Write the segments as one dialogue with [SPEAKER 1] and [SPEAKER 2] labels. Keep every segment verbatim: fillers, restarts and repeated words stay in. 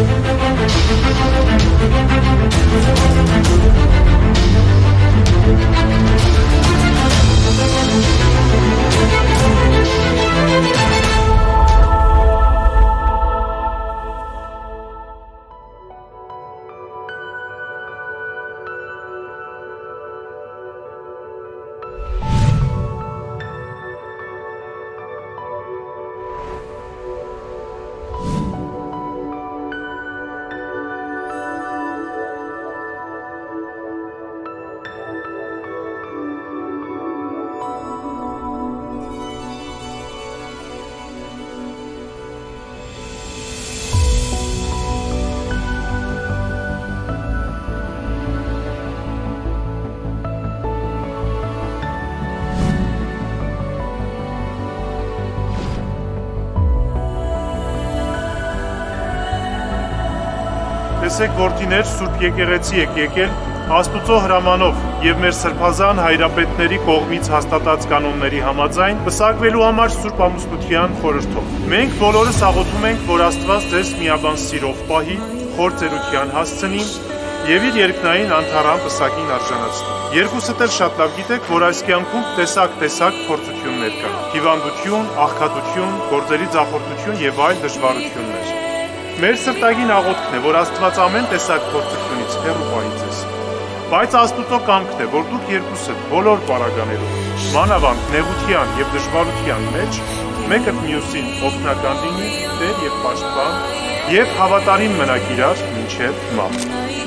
[SPEAKER 1] Տեսեք որդիներ, Սուրբ եկեղեցի եք եկել Աստուծո հրամանով եւ մեր սրբազան հայրապետների կողմից հաստատած կանոնների համաձայն պսակվելու համար Սուրբ ամուսնության խորհրդով։ Մենք բոլորս աղոթում ենք, որ Աստված ձեզ միաբան սիրով պահի, խոր ծերության հասցնի եւ իր երկնային անթառան պսակին արժանացնի։ Երկուսդ էլ շատ լավ գիտեք, որ այս կյանքում տեսակ-տեսակ փորձություններ կան։ Հիվանդություն, աղքատություն, գործերի ձախորդություն եւ այլ դժվարություններ։ Մեր սրտագին աղոթքն է, որ Աստված ամեն տեսակ փորձությունից հեռու պահի ձեզ։ Բայց Աստուծո կամքն է, որ դուք երկուսդ բոլոր պարագաներում, մանավանդ նեղության եւ դժվարության մեջ, մեկը մյուսին օգնական լինի, Տեր եւ Պաշտպան, եւ հավատարիմ մնաք իրար մինչեւ մահ։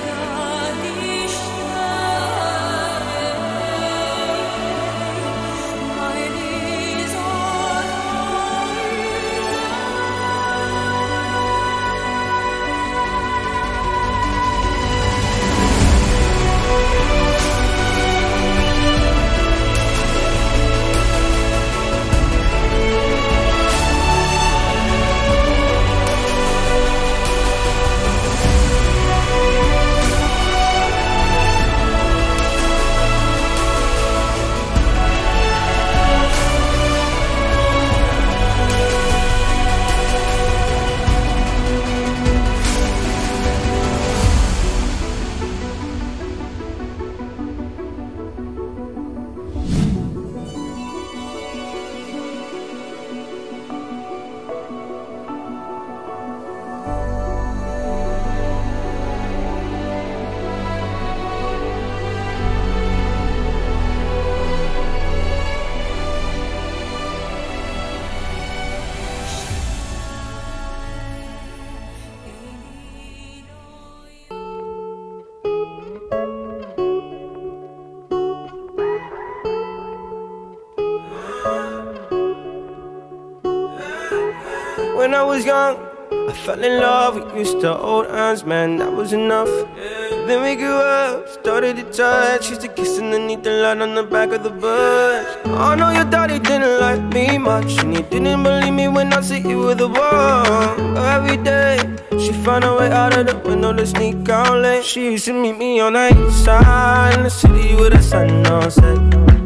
[SPEAKER 2] When I was young, I fell in love. We used to hold hands, man, that was enough. Then we grew up, started to touch. Used to kiss underneath the light on the back of the bus. I know your daddy didn't like me much, and he didn't believe me when I said you were the one. But every day, she found a way out of the window to sneak out late. She used to meet me on the east side in the city with the sun on set.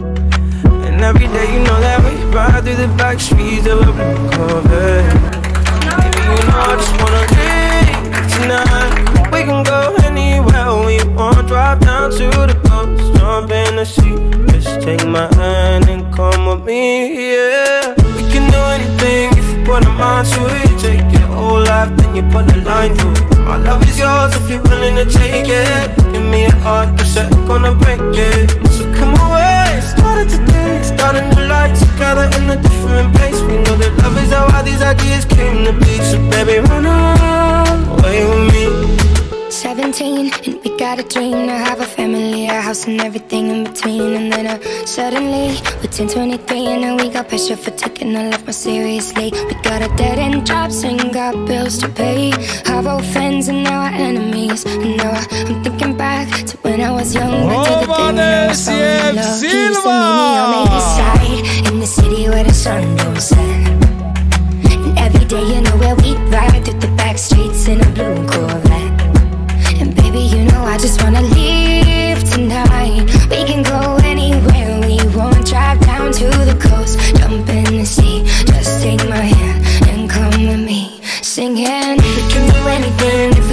[SPEAKER 2] And every day, you know that we ride through the back streets of a blue Corvette. Baby, you know I just wanna leave tonight. We can go anywhere we want. Drive down to the coast, jump in the sea. Just take my hand and come with me, yeah. We can do anything if you put a mind to it. Take your whole life, then you put a line through it. My love is yours if you're willing to take it. Give me a heart, cause I'm gonna break it. So come away, started today. Starting to life together in a different place. We know that love is how all these ideas came to be. So baby, run away with me.
[SPEAKER 3] Seventeen, and we got a dream to have a family, a house and everything in between. And then uh, suddenly, we're ten twenty-three, and now we got pressure for taking our life more seriously. We got a dead-end jobs and got bills to pay. Have old friends and now our enemies. And now I, I'm thinking back to when I was young, back to the day when I was so in love. He used to meet me on the east side, in the city where the sun don't set. And every day, you know where we ride through the back streets in a blue Corvette. And baby, you know I just wanna leave tonight. We can go anywhere we want. Drive down to the coast, jump in the sea. Just take my hand and come with me, singing. We can do anything if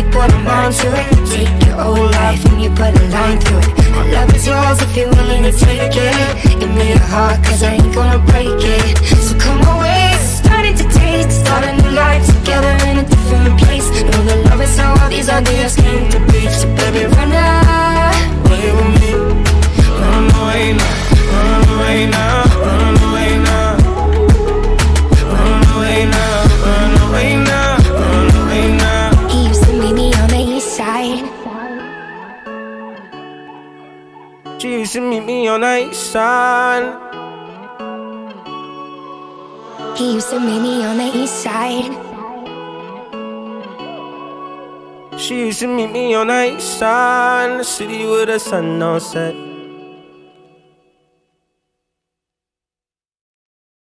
[SPEAKER 3] on to it. Take your whole life and you put a line through it. My love is yours if you're willing to take it. Give me your heart cause I ain't gonna break it. So come away, starting to taste. Start a new life together in a different place. Know the love is how all these ideas came to be. So baby run away with me. Run away now, run away now, run away now. Run away now, run away now, run away now. He used to meet me on the east side. She used to meet me on the east side. He used to meet me on the east side. She used to meet me on the east side, in the city where the sun don't set.